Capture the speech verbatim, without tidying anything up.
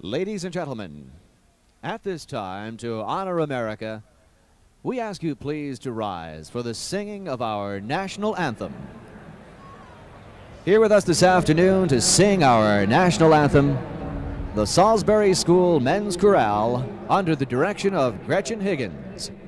Ladies and gentlemen, at this time, to honor America, we ask you please to rise for the singing of our national anthem. Here with us this afternoon to sing our national anthem, the Salisbury School Men's Chorale under the direction of Gretchen Higgins.